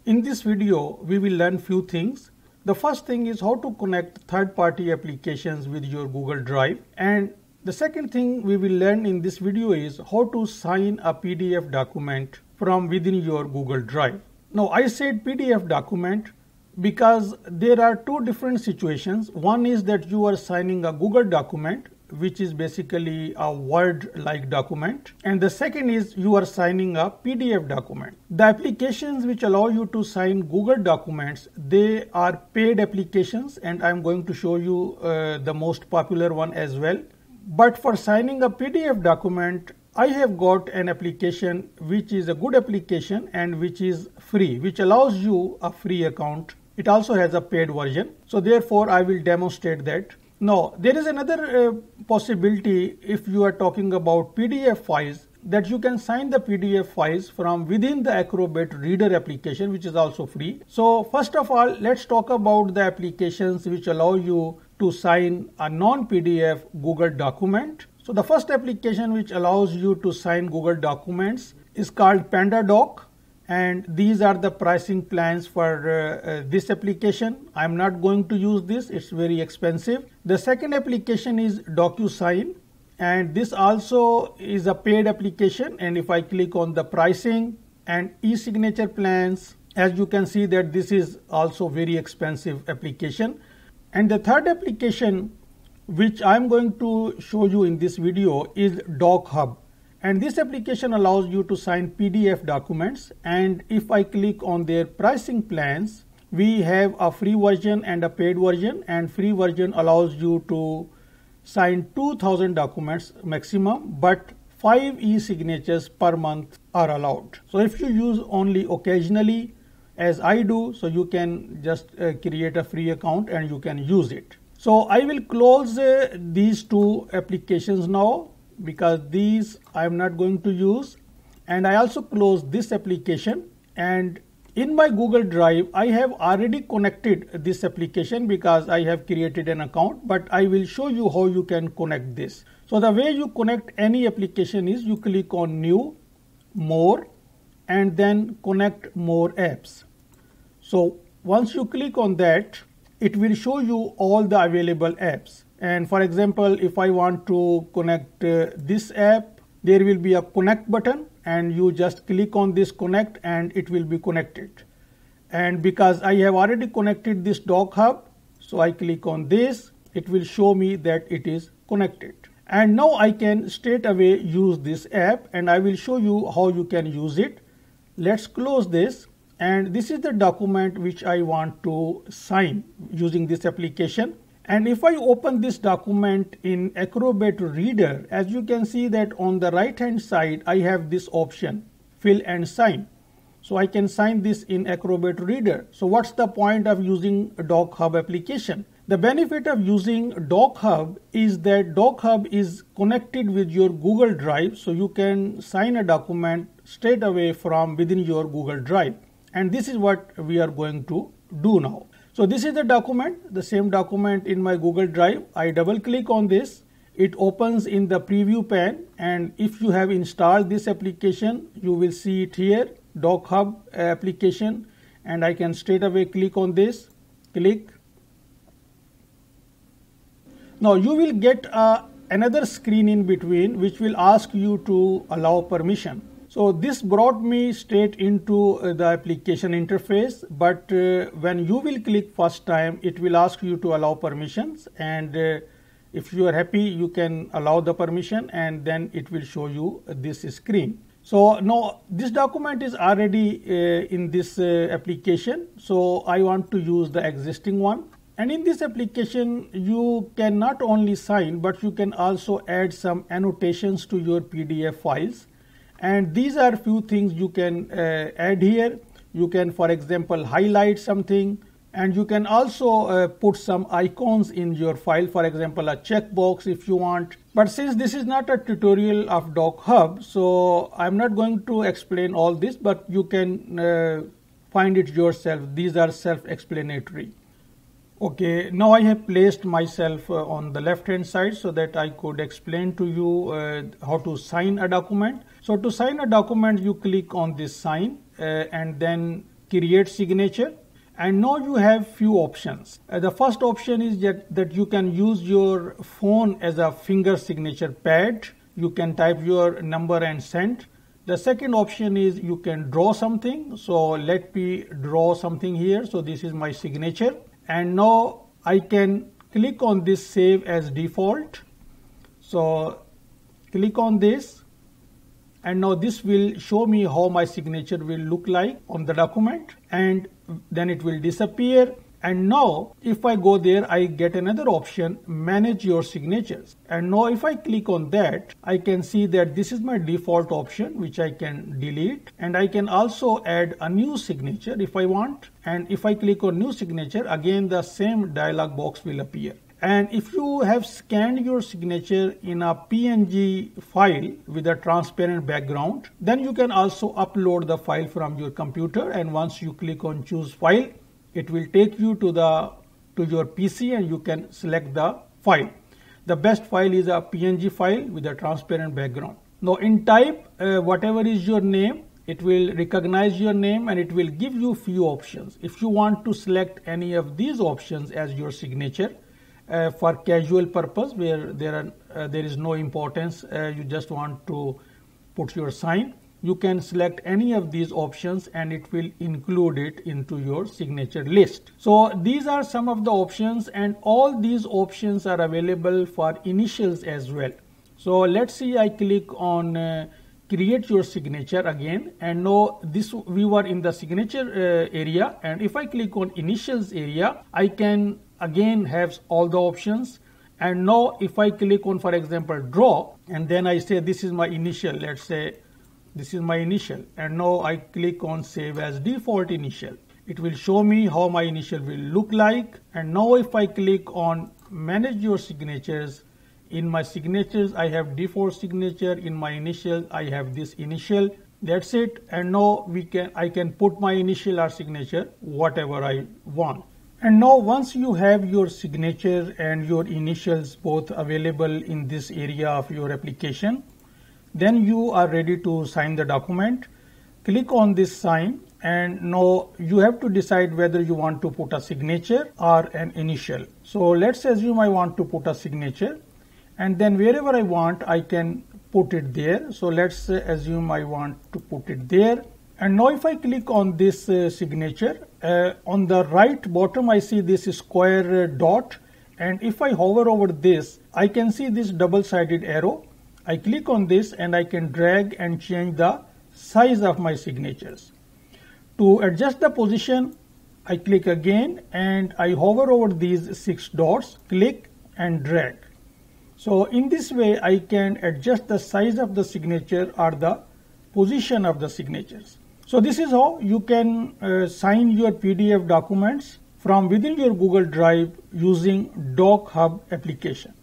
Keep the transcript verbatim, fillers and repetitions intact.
In this video, we will learn few things. The first thing is how to connect third-party applications with your Google Drive, and the second thing we will learn in this video is how to sign a P D F document from within your Google Drive. Now, I said P D F document because there are two different situations. One is that you are signing a Google document, which is basically a Word-like document, and the second is you are signing a P D F document. The applications which allow you to sign Google documents, they are paid applications, and I'm going to show you uh, the most popular one as well. But for signing a P D F document, I have got an application which is a good application and which is free, which allows you a free account. It also has a paid version, so therefore I will demonstrate that. Now, there is another uh, possibility if you are talking about P D F files, that you can sign the P D F files from within the Acrobat Reader application, which is also free. So first of all, let's talk about the applications which allow you to sign a non-P D F Google document. So the first application which allows you to sign Google documents is called PandaDoc. And these are the pricing plans for uh, uh, this application. I'm not going to use this, it's very expensive. The second application is DocuSign, and this also is a paid application, and if I click on the pricing and e-signature plans, as you can see that this is also very expensive application. And the third application which I'm going to show you in this video is DocHub. And this application allows you to sign P D F documents, and if I click on their pricing plans, we have a free version and a paid version, and free version allows you to sign two thousand documents maximum, but five e-signatures per month are allowed. So if you use only occasionally, as I do, so you can just uh, create a free account and you can use it. So I will close uh, these two applications now, because these I am not going to use, and I also close this application. And in my Google Drive, I have already connected this application because I have created an account, but I will show you how you can connect this. So the way you connect any application is you click on New, More, and then Connect More Apps. So once you click on that, it will show you all the available apps. And for example, if I want to connect uh, this app, there will be a connect button, and you just click on this connect and it will be connected. And because I have already connected this DocHub, so I click on this, it will show me that it is connected. And now I can straight away use this app, and I will show you how you can use it. Let's close this, and this is the document which I want to sign using this application. And if I open this document in Acrobat Reader, as you can see that on the right hand side, I have this option, fill and sign. So I can sign this in Acrobat Reader. So what's the point of using a DocHub application? The benefit of using DocHub is that DocHub is connected with your Google Drive, so you can sign a document straight away from within your Google Drive. And this is what we are going to do now. So this is the document, the same document in my Google Drive. I double click on this. It opens in the preview pane, and if you have installed this application, you will see it here, DocHub application, and I can straight away click on this, click. Now you will get uh, another screen in between which will ask you to allow permission. So this brought me straight into uh, the application interface, but uh, when you will click first time, it will ask you to allow permissions, and uh, if you are happy, you can allow the permission, and then it will show you this screen. So now this document is already uh, in this uh, application, so I want to use the existing one. And in this application, you can not only sign, but you can also add some annotations to your P D F files. And these are few things you can uh, add here. You can, for example, highlight something, and you can also uh, put some icons in your file, for example, a checkbox if you want. But since this is not a tutorial of DocHub, so I'm not going to explain all this, but you can uh, find it yourself. These are self-explanatory. Okay, now I have placed myself uh, on the left hand side so that I could explain to you uh, how to sign a document. So to sign a document, you click on this sign uh, and then create signature. And now you have few options. Uh, the first option is that, that you can use your phone as a finger signature pad. You can type your number and send. The second option is you can draw something. So let me draw something here. So this is my signature. And now I can click on this save as default. So click on this. And now this will show me how my signature will look like on the document, and then it will disappear. And now if I go there, I get another option, manage your signatures. And now if I click on that, I can see that this is my default option, which I can delete. And I can also add a new signature if I want. And if I click on new signature, again the same dialog box will appear. And if you have scanned your signature in a P N G file with a transparent background, then you can also upload the file from your computer. And once you click on choose file, it will take you to the to your P C and you can select the file. The best file is a P N G file with a transparent background. Now in type, uh, whatever is your name, it will recognize your name and it will give you few options. If you want to select any of these options as your signature, Uh, for casual purpose where there are uh, there is no importance, uh, you just want to put your sign, you can select any of these options and it will include it into your signature list. So these are some of the options, and all these options are available for initials as well. So let's see, I click on uh, create your signature again, and now this we were in the signature uh, area, and if I click on initials area, I can again have all the options. And now if I click on, for example, draw, and then I say this is my initial, let's say this is my initial, and now I click on save as default initial, it will show me how my initial will look like. And now if I click on manage your signatures, in my signatures I have default signature, in my initial I have this initial, that's it. And now we can I can put my initial or signature whatever I want. And now once you have your signature and your initials both available in this area of your application, then you are ready to sign the document. Click on this sign, and now you have to decide whether you want to put a signature or an initial. So let's assume I want to put a signature, and then wherever I want I can put it there. So let's assume I want to put it there. And now if I click on this uh, signature, uh, on the right bottom I see this square uh, dot, and if I hover over this, I can see this double-sided arrow. I click on this and I can drag and change the size of my signatures. To adjust the position, I click again and I hover over these six dots, click and drag. So in this way I can adjust the size of the signature or the position of the signatures. So this is how you can uh, sign your P D F documents from within your Google Drive using DocHub application.